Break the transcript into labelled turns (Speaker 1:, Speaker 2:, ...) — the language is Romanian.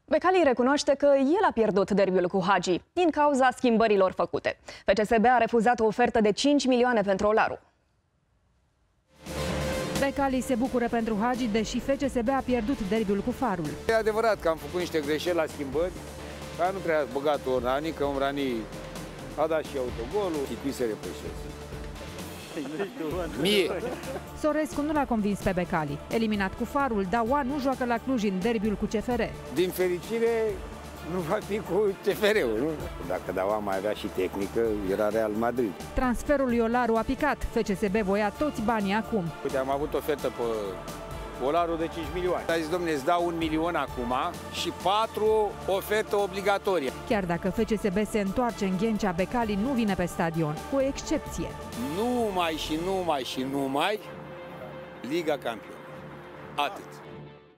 Speaker 1: Becali recunoaște că el a pierdut derbiul cu Hagi din cauza schimbărilor făcute. FCSB a refuzat o ofertă de 5 milioane pentru Olaru.
Speaker 2: Becali se bucură pentru Hagi, deși FCSB a pierdut derbiul cu Farul.
Speaker 3: E adevărat că am făcut niște greșeli la schimbări, dar nu prea a băgat-o Rani, că un Rani a dat și autogolul, și cui se repășește. Mie!
Speaker 2: Sorescu nu l-a convins pe Becali. Eliminat cu Farul, Daua nu joacă la Cluj în derbiul cu CFR.
Speaker 3: Din fericire, nu va fi cu CFR-ul, nu? Dacă Daua mai avea și tehnică, era Real Madrid.
Speaker 2: Transferul lui Olaru a picat. FCSB voia toți banii acum.
Speaker 3: Uite, am avut ofertă pe Olaru de 5 milioane. A zis, dom'le, îți dau 1 milion acum și 4 ofertă obligatorie.
Speaker 2: Chiar dacă FCSB se întoarce în Ghencea, Becali nu vine pe stadion, cu o excepție.
Speaker 3: Numai Liga Campionilor. Atât.